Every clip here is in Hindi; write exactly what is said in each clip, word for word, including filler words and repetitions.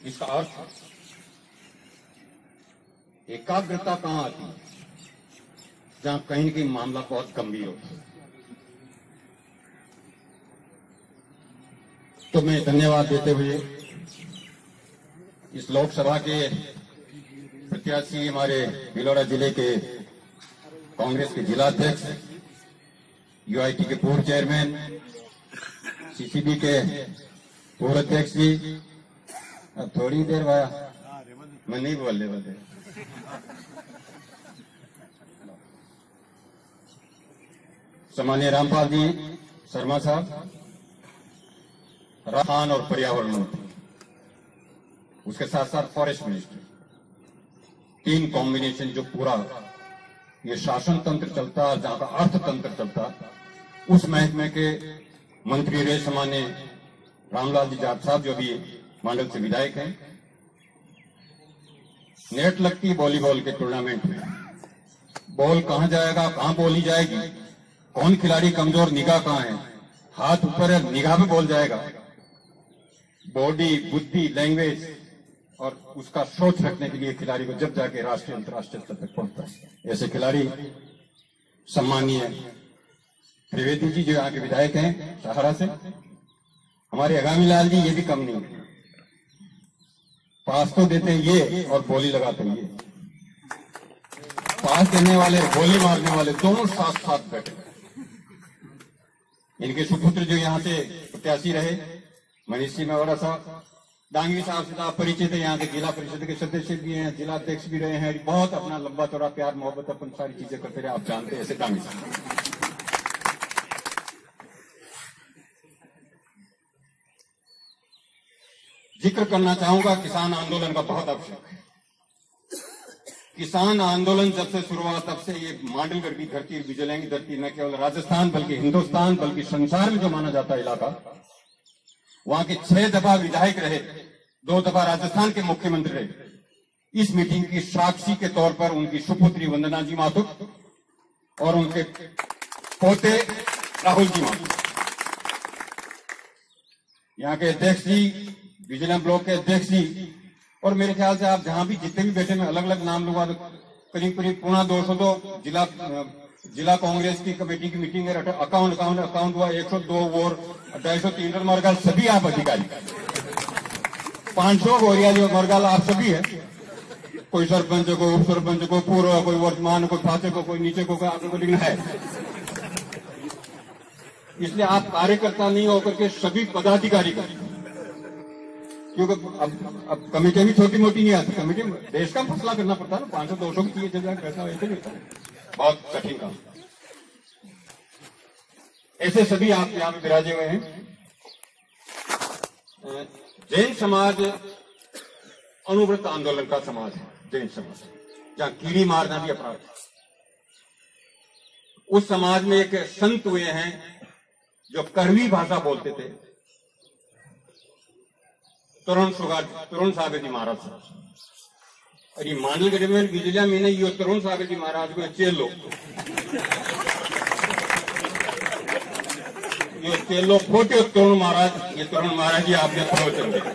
इसका अर्थ एकाग्रता कहां आती है? जहां कहीं न कहीं मामला बहुत गंभीर होता है। तो मैं धन्यवाद देते हुए इस लोकसभा के प्रत्याशी हमारे भिलौरा जिले के कांग्रेस के जिला अध्यक्ष, यूआईटी के पूर्व चेयरमैन, सीसीबी के पूर्व अध्यक्ष जी, अब थोड़ी देर बाद मैं नहीं बोलने वाले, सम्मानीय रामपाल जी शर्मा साहब, खान और पर्यावरण मंत्री, उसके साथ साथ फॉरेस्ट मिनिस्टर, तीन कॉम्बिनेशन जो पूरा ये शासन तंत्र चलता, जहां का अर्थतंत्र चलता, उस महकमे के मंत्री रहे सम्मान्य रामलाल जी जाट साहब, जो भी मंडल से विधायक हैं। नेट लगती है वॉलीबॉल के टूर्नामेंट में, बॉल कहां जाएगा, कहां बोली जाएगी, कौन खिलाड़ी कमजोर, निगाह कहां है, हाथ ऊपर है, निगाह में बॉल जाएगा। बॉडी, बुद्धि, लैंग्वेज और उसका सोच रखने के लिए खिलाड़ी को जब जाके राष्ट्रीय अंतर्राष्ट्रीय स्तर तक पहुंचता है। ऐसे खिलाड़ी सम्मानीय त्रिवेदी जी जो यहाँ के विधायक हैं सहारा से, हमारे आगामी लाल जी, ये भी कम नहीं है, पास तो देते हैं ये और बोली लगाते हैं ये, पास देने वाले गोली मारने वाले दोनों साथ साथ बैठे। इनके सुपुत्र जो यहाँ से प्रत्याशी रहे मनीष सिंह मेवाड़ा साहब, डांगी साहब से आप परिचित है, यहाँ के जिला परिषद के सदस्य भी हैं, जिला अध्यक्ष भी रहे हैं, बहुत अपना लंबा चौड़ा प्यार मोहब्बत अपन सारी चीजें करते रहे, आप जानते हैं ऐसे डांगी साहब। जिक्र करना चाहूंगा किसान आंदोलन का बहुत आवश्यक है। किसान आंदोलन जब से शुरू हुआ तब से ये मांडलगढ़ की धरती, बिजलियां की धरती, न केवल राजस्थान बल्कि हिंदुस्तान बल्कि संसार में जो माना जाता है इलाका, वहां के छह दफा विधायक रहे, दो दफा राजस्थान के मुख्यमंत्री रहे। इस मीटिंग की साक्षी के तौर पर उनकी सुपुत्री वंदना जी माथुर और उनके पोते राहुल जी माथुर, यहाँ के अध्यक्ष जी, विजिलेंस ब्लॉक के अध्यक्ष जी, और मेरे ख्याल से आप जहां भी जितने भी बैठे में अलग अलग नाम लूंगा तो करीब करीब पुणे दो सौ दो जिला जिला कांग्रेस की कमेटी की मीटिंग है, अकाउंट अकाउंट अकाउंट हुआ एक सौ दो वोर ढाई सौ तीन मरगाल, सभी आप अधिकारी, पांच सौ गोरिया जो मरगाल आप सभी है, कोई सरपंच को, उप सरपंच को, पूर्व, कोई वर्तमान, कोई फाचे को, कोई नीचे को, आपको लिखना है। इसलिए आप कार्यकर्ता नहीं होकर के सभी पदाधिकारी का, क्योंकि अब अब कमेटी भी छोटी मोटी नहीं आती, कमेटी देश का फैसला करना पड़ता है ना, पांच सौ दो सौ की चीज जगह पैसा वैसे नहीं होता, बहुत कठिन काम। ऐसे सभी आप यहाँ पे विराजे हुए हैं। जैन समाज अनुव्रत आंदोलन का समाज है, जैन समाज, जहां कीड़ी मारना भी अपराध है। उस समाज में एक संत हुए हैं जो करवी भाषा बोलते थे, तरुण सुगार तरुण सागर जी महाराज साहब, और ये मांडलगढ़ में बिजलिया में ये तरुण सागर जी महाराज को चेलो ये चेलो फोटे तरुण महाराज, ये तरुण महाराज जी आपने प्रवचन दिया।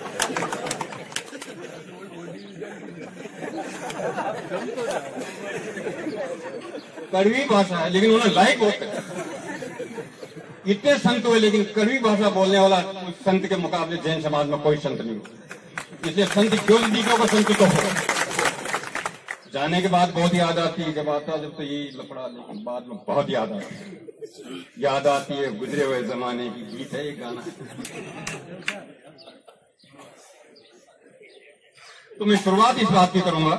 कड़वी भाषा है लेकिन उन्हें लाइक होते हैं, इतने संत हुए लेकिन कड़वी भाषा बोलने वाला संत के मुकाबले जैन समाज में कोई संत नहीं हो। इसलिए संत क्यों दिखा को संत तो हो। जाने के बाद बहुत याद आती है, जब आता जब तो यही लफड़ा, लेकिन बाद में बहुत याद आती है, याद आती है गुजरे हुए जमाने की। गीत है एक गाना। तो मैं शुरुआत इस बात की करूंगा,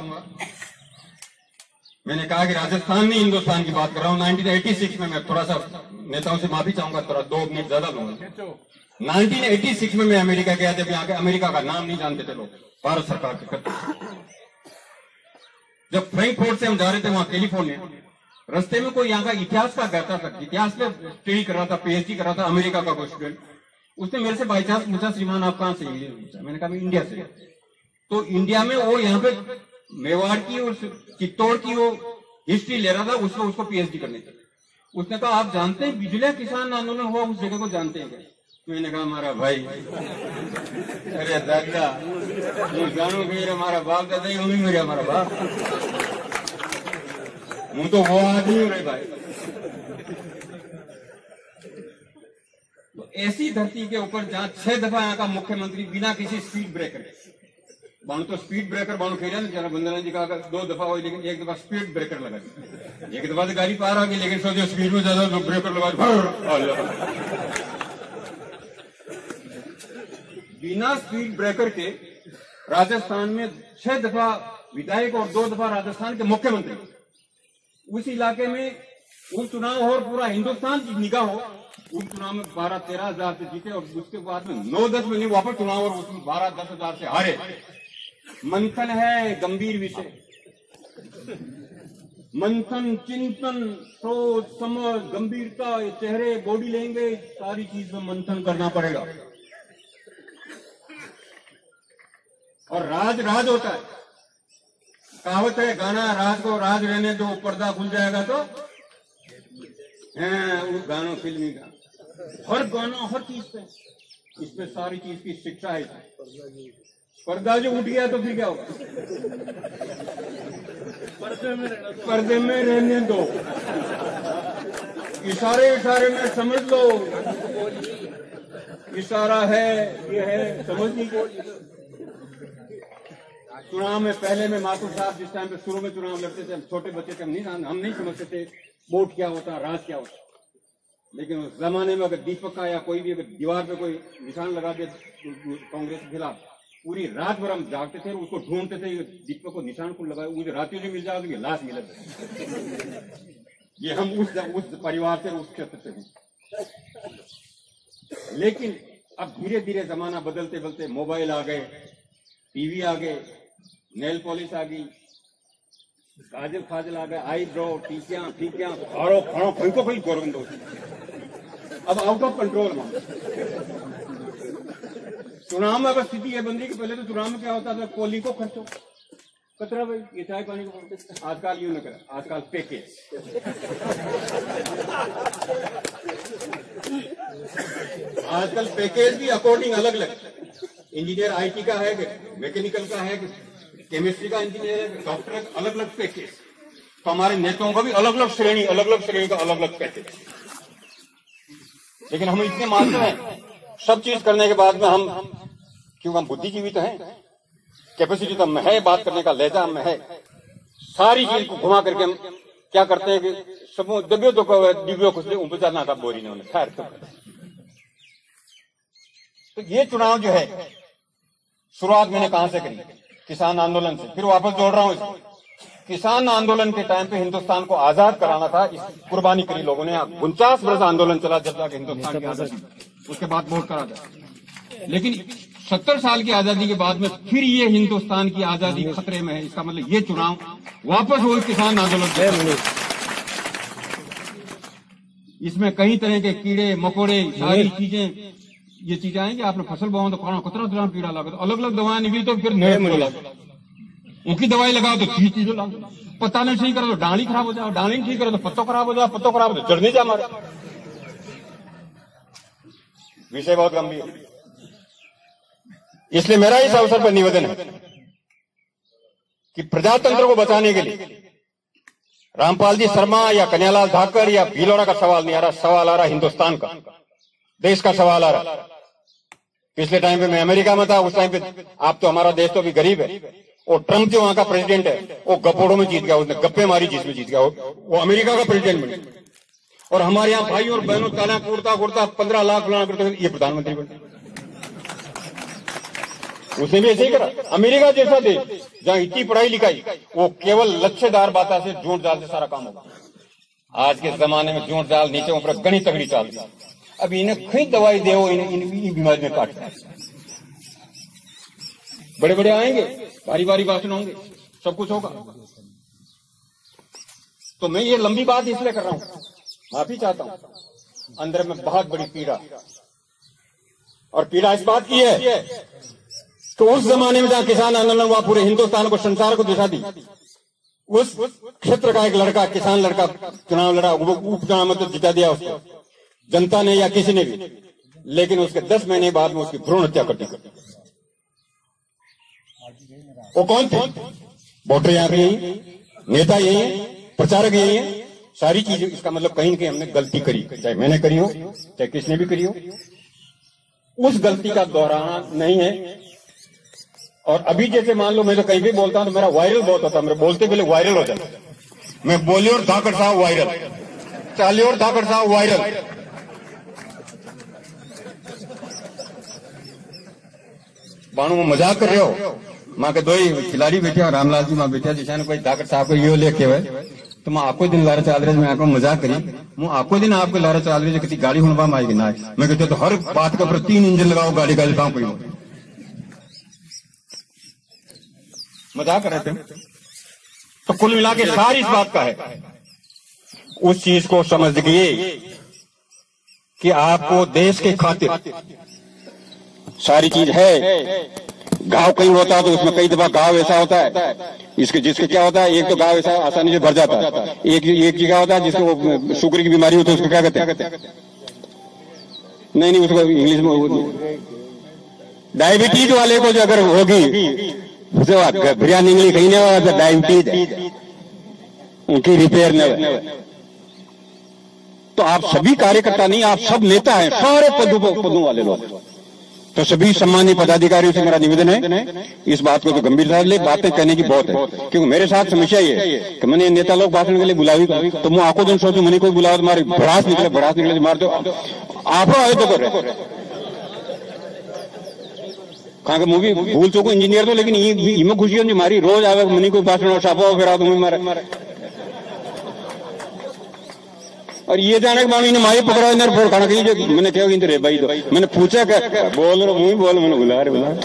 मैंने कहा कि राजस्थान में हिंदुस्तान की बात कर रहा हूं। नाइनटीन एटी सिक्स में, मैं थोड़ा सा नेताओं से माफी चाहूंगा, थोड़ा दो मिनट ज्यादा लूंगा। नाइनटीन एटी सिक्स में मैं अमेरिका गया, जब यहाँ के अमेरिका का नाम नहीं जानते थे लोग, भारत सरकार के करते। जब फ्रैंकफर्ट से हम जा रहे थे वहां कैलिफोर्निया, रास्ते में कोई यहाँ का इतिहास का कहता था, इतिहास में स्टडी कर रहा था, पीएचडी कर रहा था, अमेरिका का कोई स्टूडेंट, उसने मेरे से बाई चांस पूछा, श्रीमान आप कहां से? मैंने कहा मैं इंडिया से। तो इंडिया में वो यहाँ पे मेवाड़ की और चित्तौड़ की वो हिस्ट्री ले रहा था, उसको उसको पीएचडी करने की। उसने कहा आप जानते हैं बिजलिया किसान आंदोलन हुआ उस जगह को जानते हैं क्या? मैंने कहा हमारा भाई, अरे दादा मैं जानू कि मेरा हमारा बाप दादा ही हूँ, मेरे हमारा बाप, हूँ तो वो आदमी हूँ रे भाई। तो ऐसी धरती के ऊपर जहां छह दफा यहाँ का मुख्यमंत्री बिना किसी स्पीड ब्रेकर, बाणु तो स्पीड ब्रेकर बाणु खेला ना, जरा बंदना जी का दो दफा हो, लेकिन एक दफा स्पीड ब्रेकर लगा दी, एक दफा तो गाड़ी पार आ गई, लेकिन सोचो स्पीड में ज्यादा तो ब्रेकर लगा, बिना स्पीड ब्रेकर के राजस्थान में छह दफा विधायक और दो दफा राजस्थान के मुख्यमंत्री, उस इलाके में उस चुनाव हो और पूरा हिंदुस्तान की निगाह हो, उस चुनाव में बारह तेरह हजार से जीते और उसके बाद में नौ दस महीने वापस चुनाव और उसमें बारह दस हजार से हारे। मंथन है गंभीर विषय, मंथन, चिंतन, सोच, समझ, गंभीरता, चेहरे, बॉडी लैंग्वेज, सारी चीज में मंथन करना पड़ेगा। और राज राज होता है, कहावत है गाना राज को राज रहने दो, पर्दा खुल जाएगा तो है, वो गाना फिल्मी का हर गाना हर चीज पे, इसमें सारी चीज की शिक्षा है। पर्दा जो उठ गया तो फिर क्या होगा, पर्दे में रहने दो, इशारे इशारे में समझ लो, इशारा है ये है, समझ नहीं। चुनाव में पहले में माथुर साहब जिस टाइम पे शुरू में चुनाव लड़ते थे, हम छोटे बच्चे थे, हम नहीं हम नहीं समझते थे वोट क्या होता, राज क्या होता, लेकिन उस जमाने में अगर दीपक का या कोई भी अगर दीवार पे कोई निशान लगा दे कांग्रेस के खिलाफ, पूरी रात भर हम जागते थे, उसको ढूंढते थे, दीपक को निशान को लगाए, मुझे रातियों से मिल जाए तो ये लाश मिले थे। ये हम उस उस परिवार से, उस क्षेत्र से हैं। लेकिन अब धीरे धीरे जमाना बदलते बदलते मोबाइल आ गए, टीवी आ गए, नेल पॉलिश आ गई, काजल फाजल आ गए, आई ब्रो, टीकियां टीकियां खाड़ो खाड़ो फेंको फेंक गोरगंद होती, अब आउट ऑफ कंट्रोल में। चुनाव में अगर स्थिति है बंदी की, पहले तो चुनाव में क्या होता था, पोलिंग को खर्चो कतरा भाई, ये चाय पानी को बोलते, आजकल यूं न करा, आजकल पैकेज, आजकल पैकेज भी अकॉर्डिंग अलग अलग, इंजीनियर आईटी का है, मैकेनिकल का है, केमिस्ट्री का इंजीनियर है, डॉक्टर, अलग अलग पैकेज। तो हमारे नेताओं का भी अलग अलग श्रेणी, अलग अलग श्रेणी का अलग अलग पैकेज। लेकिन हम इतने मानते हैं, सब चीज करने के बाद में हम, क्योंकि हम बुद्धिजीवी तो हैं, कैपेसिटी तो हमें है, बात करने का लहजा हमें है, सारी चीज को घुमा करके हम क्या करते हैं कि सब दबियो तो डिबियो खुश उपचारना था बोरी ने उन्हें खैर। तो ये चुनाव जो है शुरुआत मैंने कहां से करी, किसान आंदोलन से, फिर वापस जोड़ रहा हूं इसको। किसान आंदोलन के टाइम पे हिंदुस्तान को आजाद कराना था, इस कुर्बानी करी लोगों ने, उनचास वर्ष आंदोलन चला जब तक हिंदुस्तान की आजादी, उसके बाद वोट करा था। लेकिन सत्तर साल की आजादी के बाद में फिर ये हिंदुस्तान की आजादी खतरे में है, इसका मतलब ये चुनाव वापस वो किसान आंदोलन, इसमें कई तरह के कीड़े मकोड़े सारी चीजें, ये चीजें आएंगी, आपने फसल बोआ तो खाना कतरा कतरा कीड़ा लगा, तो अलग अलग दवाएं निकली तो फिर नए उनकी दवाई लगाओ तो तीस चीजों लागो, पत्ता नहीं ठीक करो तो डाली खराब हो जाओ, डाली ठीक करो तो पत्तों खराब हो जाओ, पत्तों खराब हो तो जड़ नहीं जा मारे। विषय बहुत गंभीर है, इसलिए मेरा इस अवसर पर निवेदन है कि प्रजातंत्र को बचाने के लिए रामपाल जी शर्मा या कन्हैयालाल धाकर या भीलौरा का सवाल नहीं आ रहा, सवाल आ रहा हिंदुस्तान का, देश का सवाल आ रहा। पिछले टाइम पे मैं अमेरिका में था, उस टाइम पे आप तो, हमारा देश तो अभी गरीब है, और ट्रंप जो वहां का प्रेसिडेंट है वो गपोड़ों में जीत गया, उसने गप्पे मारी जिसमें जीत गया, वो अमेरिका का प्रेसिडेंट बने। और हमारे यहाँ भाई और बहनों ताला कुर्ता कुर्ता पंद्रह लाख फलाना करते हुए ये प्रधानमंत्री बने, उसने भी ऐसे ही करा। अमेरिका जैसा देश जहां इतनी पढ़ाई लिखाई, वो केवल लच्छेदार बाता से, झूठ जाल से सारा काम होगा। आज के जमाने में झूठ जाल नीचे ऊपर गणी तगड़ी चाल, अब इन्हें खरीद दवाई दे, इन, इन, इन बीमारी में काट, बड़े बड़े आएंगे, भारी भारी भाषण होंगे, सब कुछ होगा। तो मैं ये लंबी बात इसलिए कर रहा हूं, माफी चाहता हूं, अंदर में बहुत बड़ी पीड़ा, और पीड़ा इस बात की है तो उस जमाने में जहां किसान आंदोलन हुआ, पूरे हिंदुस्तान को, संसार को दिशा दी, उस क्षेत्र का एक लड़का, किसान लड़का चुनाव लड़ा, उपचुनाव में तो जिता दिया उसको जनता ने या किसी ने भी, लेकिन उसके दस महीने बाद में उसकी भ्रूण हत्या कर दी। वो कौन थे? वोटर यहाँ पे यही, नेता यही है, प्रचारक यही है, सारी चीजें। इसका मतलब कहीं न कहीं हमने गलती करी, चाहे मैंने करी हो चाहे किसने भी करी हो, उस गलती का दोहराना नहीं है। और अभी जैसे मान लो मैं तो कहीं भी बोलता हूं तो मेरा वायरल बहुत होता है, मेरे बोलते पहले वायरल हो जाता है। मैं बोले और धाकड़ साहब वायरल, चाले और धाकड़ साहब वायरल। बाणु में मजाक कर रहे हो, मां के दो ही खिलाड़ी बैठे, रामलाल जी मां बैठे, जिसे कोई धाकड़ साहब को यो लेके हुए तो मैं आपको दिन लारा चाल रहे, मैं आपको मजाक करी, मैं आपको दिन आपको लारा चाल रही किसी गाड़ी हुआ आएगी ना। मैं कहते तो हर बात के ऊपर तीन इंजन लगाओ गाड़ी का, कहां कोई मजाक कर रहे थे। तो कुल मिला के सारी इस बात का है, उस चीज को समझ गए कि आपको देश के खातिर सारी चीज है। गांव कहीं होता है तो उसमें कई दफा गांव ऐसा होता है इसके जिसके क्या होता है, एक तो गांव ऐसा आसानी से भर जाता है, एक एक जगह होता है जिसको शुगर की बीमारी होती है, उसको क्या कहते हैं? नहीं नहीं उसको इंग्लिश में डायबिटीज वाले को जो अगर होगी उसे बिरयानी इंग्लिश कहीं नहीं होगा, डायबिटीज उनकी रिपेयर नहीं। तो आप सभी कार्यकर्ता नहीं, आप सब नेता हैं, सारे पदों पदों वाले लोग। तो सभी सम्मानीय पदाधिकारियों से मेरा निवेदन है इस बात को तो गंभीरता से ले, बातें कहने की बहुत है। क्योंकि मेरे साथ समस्या ये है कि मैंने नेता लोग भाषण के लिए बुलावी तो मैं आंखों दिन सोचू मैंने कोई बुलाओ तुम्हारी भड़ास निकले भड़ास निकले मार दो, आप आए तो कर रहे कहा मूवी भूल चुको इंजीनियर तो, लेकिन इमें खुशी है मारी रोज आवे मनी कोई भाषण और छापा फिर तुम्हें मारे। और ये जाने के बाद इन्हें मारी पकड़ा इन्हें फोड़ खाना कहीं जो मैंने क्या रे भाई तो मैंने पूछा क्या बोल रहा हूँ बोल मैंने बुला रहे बुला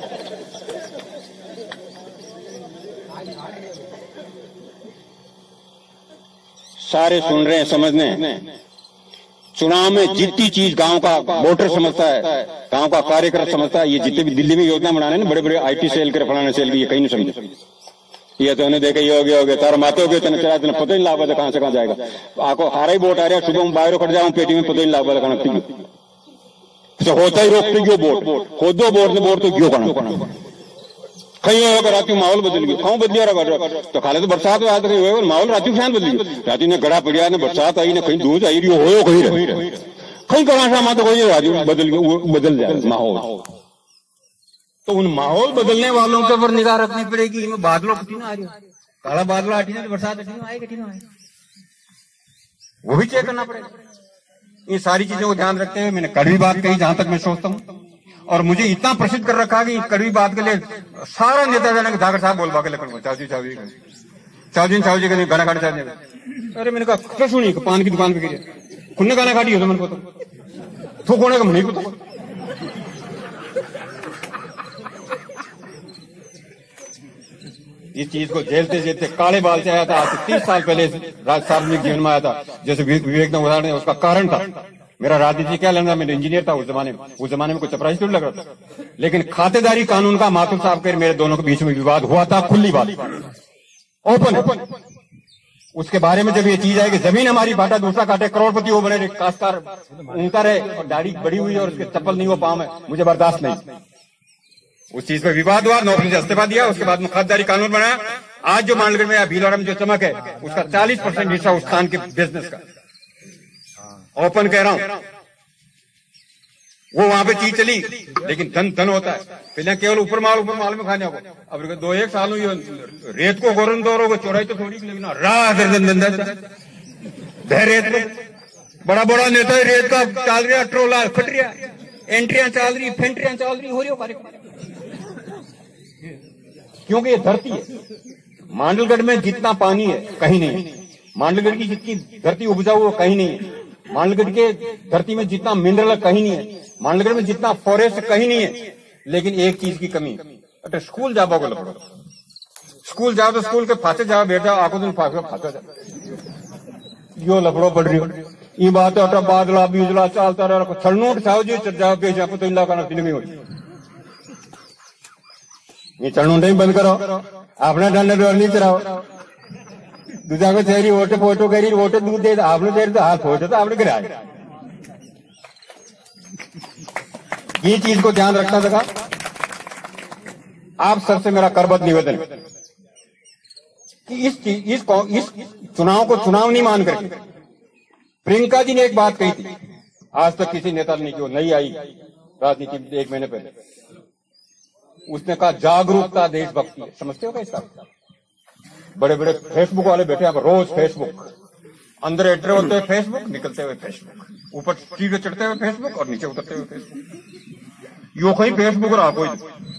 सारे सुन रहे हैं समझने। चुनाव में जितनी चीज गांव का वोटर समझता है, गांव का कार्यकर्ता समझता है, ये जितने भी दिल्ली में योजना बनाने ना बड़े बड़े आईटी सेल के फलाने सेल की, ये कहीं नहीं समझे। ये तो उन्हें देखा ये हो गया हो गया तार माते हो गए तेने चला तेने पता ही लाभ है कहां से कहां जाएगा। आपको हारा ही वोट आ रहा है, सुबह में बाहर कट जाऊं पेटी में पता ही लाभ है कहां तो होता ही रोकते क्यों वोट हो दो वोट ने वोट तो क्यों करना कहीं होगा रात माहौल बदल गया खाऊ बदलिया रहा तो खाले तो बरसात आज तक माहौल रात शान बदल गई रात ने गड़ा पड़िया ने बरसात आई ने कहीं दूध आई रही हो कहीं रही कहीं कहा माता कोई राजू बदल बदल जाए माहौल। तो उन माहौल बदलने वालों के ऊपर निगाह रखनी पड़ेगी। इनमें बादलों कटी ना आ रही काला बादल आटी ना बरसात आए कटी ना आए वो भी चेक करना पड़ेगा। ये सारी चीजों को ध्यान रखते हुए मैंने कड़वी बात कही जहां तक मैं सोचता हूँ, और मुझे इतना प्रसिद्ध कर रखा कि कड़वी बात के लिए सारा नेता जाने के धाकर साहब बोल बाके लकड़ चावजी चावजी चावजी चावजी का गाना काट चाहते। अरे मैंने कहा सुनी पान की दुकान पे गिरे खुन्ने गाना काटी हो तो मैंने को थोक होने का नहीं पता। इस चीज को झेलते झेलते काले बाल से आया था आज तीस साल पहले सार्वजनिक जीवन में आया था। जैसे विवेक ने उदाहरण उसका कारण था मेरा राजनीति क्या लेना, मैं इंजीनियर था उस जमाने में। उस जमाने में कोई चपरासी थोड़ी लग रहा था, लेकिन खातेदारी कानून का माथुर साहब के मेरे दोनों के बीच में विवाद हुआ था, खुली बात ओपन। उसके बारे में जब ये चीज आई कि जमीन हमारी बांटा दूसरा काटे करोड़पति वो बने काश्तकार ऊंचा रहे और दाढ़ी बड़ी हुई और उसके चप्पल नहीं हो पाँव में, मुझे बर्दाश्त नहीं। उस चीज पर विवाद हुआ, नौकरी से इस्तीफा दिया, उसके बाद में खातेदारी कानून बनाया। आज जो मानगढ़ में या भीलवाड़ा में जो चमक है उसका चालीस परसेंट हिस्सा उस स्थान के बिजनेस का ओपन कह रहा हूं। वो वहां पे चीज चली, लेकिन धन धन होता है। पहले केवल ऊपर माल ऊपर माल में खाने को अब दो एक साल रेत को गोरन दौरोगे चौड़ाई तो थोड़ी लेकिन रात रेत को बड़ा बड़ा नेता रेत का चाल रहा ट्रोला फट रहा एंट्रियां चल रही फेंट्रियां चल रही हो रही हो क्योंकि ये धरती है। मांडलगढ़ में जितना पानी है कहीं नहीं, मांडलगढ़ की जितनी धरती उपजाऊ है कहीं नहीं है, मांडलगढ़ के धरती में जितना मिनरल कहीं नहीं है, मांडलगढ़ में जितना फॉरेस्ट कहीं नहीं है। लेकिन एक चीज की कमी, अरे स्कूल जाओ को लपड़ो, स्कूल जाओ तो स्कूल के फांसे जाओ बैठ जाओ आंखों दिन फांसे फांसा जाओ यो लपड़ो पड़ रही हो ये बात है। बादला बीजला चलता रहा छड़नू उठाओ जी चल जाओ पेश आपको तो इलाका नहीं हो ये चढ़नू नहीं बंद करो, अपना डंडा डोर नहीं चलाओ। दूसरा को चेहरी वोटे फोटो करी वोटे दूध दे आपने दे तो हाथ फोटो तो आपने गिराया ये चीज को ध्यान रखना लगा। आप सबसे मेरा करबद्ध निवेदन है कि इस चीज इस, इस चुनाव को चुनाव नहीं मान कर, प्रियंका जी ने एक बात कही थी, आज तक किसी नेता ने, जो नई आई राजनीति में एक महीने पहले, उसने कहा जागरूकता देशभक्ति है। समझते हो क्या इसका? बड़े बड़े फेसबुक वाले बैठे यहाँ पर, रोज फेसबुक, अंदर एंटर होते हुए फेसबुक, निकलते हुए फेसबुक, ऊपर सीधे चढ़ते हुए फेसबुक और नीचे उतरते हुए फेसबुक, यो कहीं फेसबुक रहा कोई।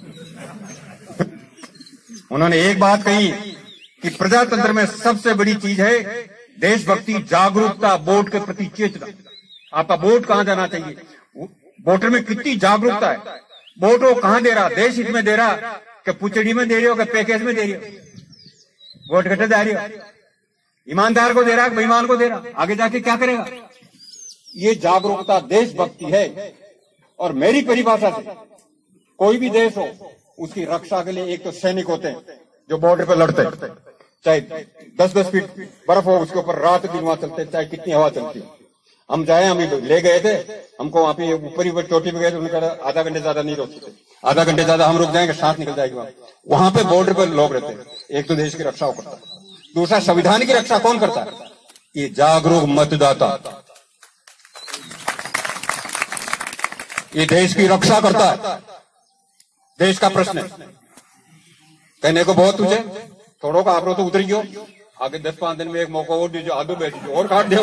उन्होंने एक बात कही कि प्रजातंत्र में सबसे बड़ी चीज है देशभक्ति, जागरूकता, वोट के प्रति चेतना। आपका वोट कहां जाना चाहिए, वोटर में कितनी जागरूकता है, वोट वो कहां दे रहा, देश हित में दे रहा कि पुचड़ी में दे रही हो कि पैकेज में दे रही हो, वोट घटे जा रही हो, ईमानदार को दे रहा है बेईमान को दे रहा, आगे जाके क्या करेगा। ये जागरूकता देशभक्ति है। और मेरी परिभाषा से कोई भी देश हो, उसकी रक्षा के लिए एक तो सैनिक होते हैं जो बॉर्डर पर लड़ते हैं, चाहे दस दस फीट बर्फ हो उसके ऊपर रात दिन वहां चलते, चाहे कितनी हवा चलती हो। हम जाए, हम ले गए थे, हमको वहां पे ऊपर ही चोटी पे गए थे, उन्होंने कहा आधा घंटे ज्यादा नहीं रोक सकते, आधा घंटे ज्यादा हम रुक जाएंगे सांस निकल जाएगी। वहां वहां पे बॉर्डर पर लोग रहते हैं। एक तो देश की रक्षा वो करता है, दूसरा संविधान की रक्षा कौन करता है, ये जागरूक मतदाता, ये देश की रक्षा करता है। देश का प्रश्न है, कहने को बहुत तुझे, थोड़ो का आप तो उतर गयो, आगे दस पांच दिन में एक मौका और दीजिए, आधो बैठ और काट दो,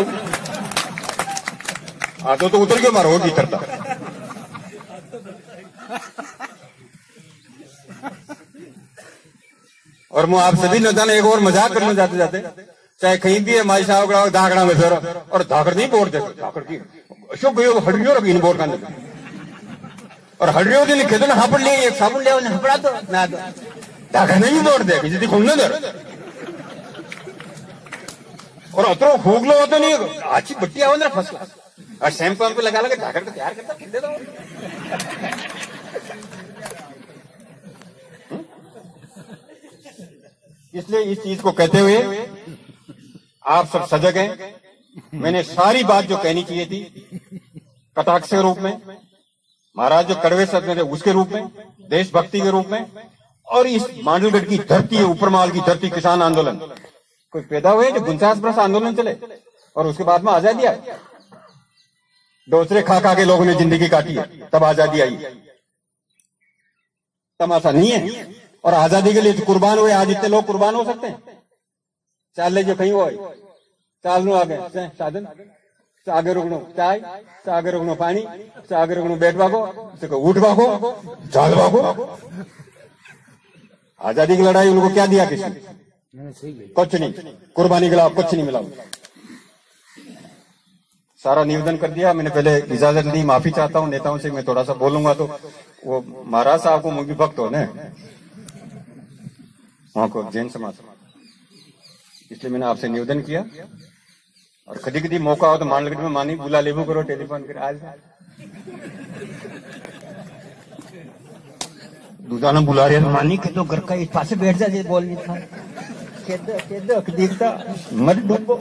आधो तो उतर गयो, मारो और नहीं करता। और मैं आप सभी न जाने एक और मजाक करने जाते जाते, चाहे कहीं भी है माई साहब धाकड़ा में फिर, और धाकड़ नहीं बोर्ड दे, धाकड़ की अशोक गयो हड्डियों रखी इन बोर्ड का, और हड्डियों दिन खेतों ने हापड़ लिए, एक साबुन लिया उन्हें हपड़ा दो ना दो, धाकड़ नहीं बोर्ड दे किसी खुलने दे, और अतरो खूब लो होते नहीं, अच्छी बट्टी आओ ना फर्स्ट क्लास, और शैम्पू वैम्पू लगा लगे धाकड़ को तैयार करता खिल दे दो। इसलिए इस चीज को कहते हुए आप सब सजग हैं। मैंने सारी बात जो कहनी चाहिए थी कटाक्ष के रूप में, महाराज जो कड़वे शब्द में थे उसके रूप में, देशभक्ति के रूप में, और इस मांडलगढ़ की धरती, ऊपरमाल की धरती, किसान आंदोलन कोई पैदा हुए जो उनचास वर्ष आंदोलन चले और उसके बाद में आजादी आई। दूसरे खा खा के लोगों ने जिंदगी काटी है, तब आजादी आई। तमाशा नहीं है। और आजादी के लिए कुर्बान हुए, आज इतने लोग कुर्बान हो सकते हैं। चाल ले जो कहीं हो, चाल नो आगे साधन, आगे रुकनो चाय, आगे रुकनो पानी, आगे रुकनो बैठ भागो, उठ भागो, चाल भागो। आजादी की लड़ाई उनको क्या दिया किसी, कुछ नहीं, कुर्बानी के अलावा कुछ नहीं मिला। सारा निवेदन कर दिया मैंने, पहले इजाजत ली, माफी चाहता हूँ नेताओं से, मैं थोड़ा सा बोलूंगा तो वो महाराज साहब को मुझे भक्त हो न वहां को जैन समाज, इसलिए मैंने आपसे निवेदन किया। और कभी कभी मौका हो तो मांडलगढ़ में मानी बुला लेबू करो, टेलीफोन कर आज दूसरा बुला रहे मानी के तो घर का इस पास बैठ जाए बोल नहीं था, देखता मत डूबो।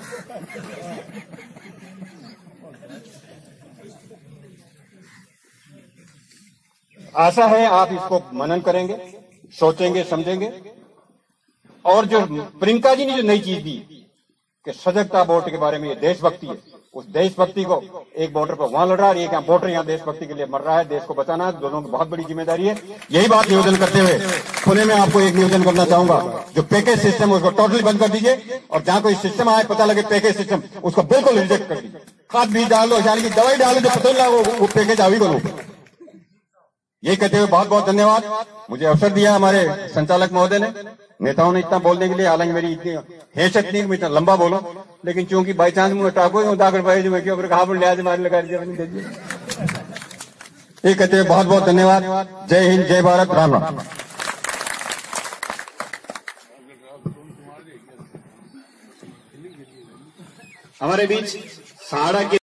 आशा है आप इसको मनन करेंगे, सोचेंगे, समझेंगे। और जो प्रियंका जी ने जो नई चीज दी कि सजगता वोट के बारे में, ये देशभक्ति है, उस देशभक्ति को एक बॉर्डर पर वहां लड़ रहा है, एक यहाँ वोटर यहाँ देशभक्ति के लिए मर रहा है, देश को बचाना है, दोनों की बहुत बड़ी जिम्मेदारी है। यही बात निवेदन करते हुए पुणे में आपको एक निवेदन करना चाहूंगा, जो पैकेज सिस्टम है उसको टोटली बंद कर दीजिए, और जहां कोई सिस्टम आए पता लगे पैकेज सिस्टम, उसको बिल्कुल रिजेक्ट कर दीजिए। खाद बीज डाल दो, यानी कि दवाई डाल दो, पता लगा वो पैकेज आवी करो। ये कहते हुए बहुत बहुत धन्यवाद। मुझे अवसर दिया हमारे संचालक महोदय ने, नेताओं ने इतना बोलने के लिए, हालांकि मेरी इतनी हैसियत नहीं मैं इतना लंबा बोलूं, लेकिन चूंकि बाई चांस मुझे टाको दाखिल भाई जो मैं क्यों कहा लिहाज मारे लगा दीजिए। ये कहते हुए बहुत बहुत धन्यवाद। जय हिंद, जय भारत, राम राम। हमारे बीच सहाड़ा के